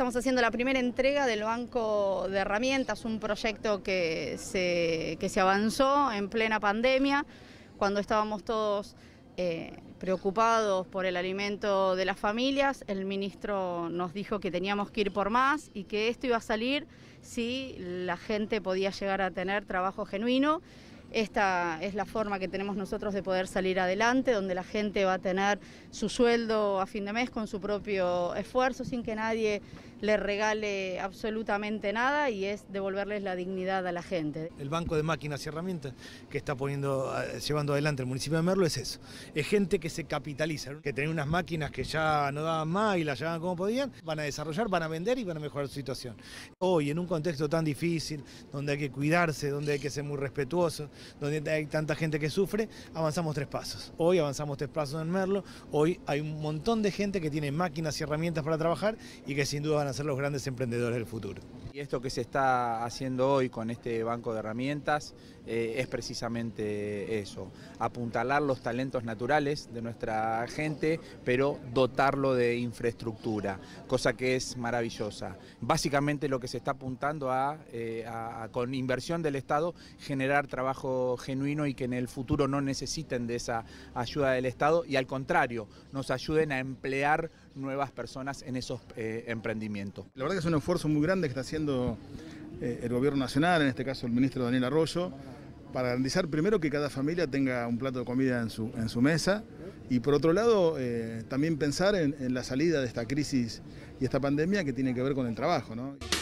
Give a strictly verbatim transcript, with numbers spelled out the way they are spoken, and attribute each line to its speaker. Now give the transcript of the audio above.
Speaker 1: estamos haciendo la primera entrega del Banco de Herramientas, un proyecto que se, que se avanzó en plena pandemia, cuando estábamos todos eh, preocupados por el alimento de las familias. El ministro nos dijo que teníamos que ir por más y que esto iba a salir si la gente podía llegar a tener trabajo genuino. Esta es la forma que tenemos nosotros de poder salir adelante, donde la gente va a tener su sueldo a fin de mes con su propio esfuerzo, sin que nadie le regale absolutamente nada, y es devolverles la dignidad a la gente.
Speaker 2: El banco de máquinas y herramientas que está poniendo, llevando adelante el municipio de Merlo es eso. Es gente que se capitaliza, que tenía unas máquinas que ya no daban más y las llevaban como podían, van a desarrollar, van a vender y van a mejorar su situación. Hoy, en un contexto tan difícil, donde hay que cuidarse, donde hay que ser muy respetuoso, donde hay tanta gente que sufre, avanzamos tres pasos. Hoy avanzamos tres pasos en Merlo, hoy hay un montón de gente que tiene máquinas y herramientas para trabajar y que sin duda van a ser los grandes emprendedores del futuro.
Speaker 3: Y esto que se está haciendo hoy con este banco de herramientas eh, es precisamente eso, apuntalar los talentos naturales de nuestra gente, pero dotarlo de infraestructura, cosa que es maravillosa. Básicamente lo que se está apuntando a, eh, a, a con inversión del Estado, generar trabajo genuino y que en el futuro no necesiten de esa ayuda del Estado y al contrario, nos ayuden a emplear nuevas personas en esos eh, emprendimientos.
Speaker 4: La verdad que es un esfuerzo muy grande que está haciendo eh, el gobierno nacional, en este caso el ministro Daniel Arroyo, para garantizar primero que cada familia tenga un plato de comida en su, en su mesa y por otro lado eh, también pensar en, en la salida de esta crisis y esta pandemia que tiene que ver con el trabajo, ¿no?